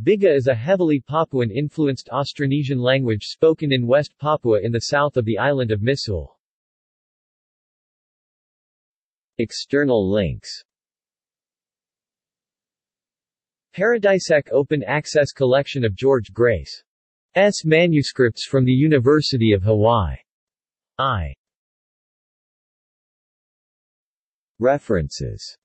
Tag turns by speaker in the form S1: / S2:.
S1: Biga is a heavily Papuan-influenced Austronesian language spoken in West Papua in the south of the island of Misul. External links. Paradisec open access collection of George Grace's manuscripts from the University of Hawaii. References